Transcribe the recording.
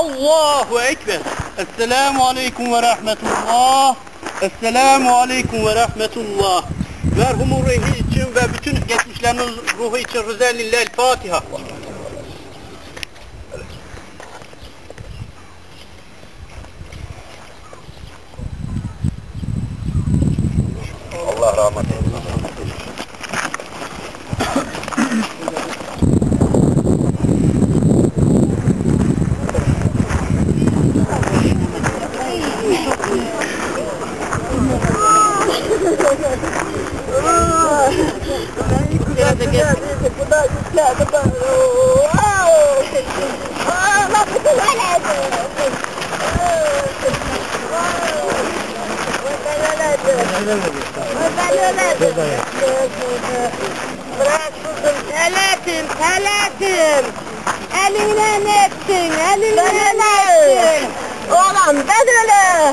Allahu Ekber. Esselamu Aleyküm ve Rahmetullah. Esselamu Aleyküm ve Rahmetullah. Merhumun ruhu için ve bütün geçmişlerinin ruhu için Rıza Lillahil Fatiha. Allah rahmet eylesin. Bırak kızım, teletim. Elinden ettin, elinden ettin. Oğlan ben öyle.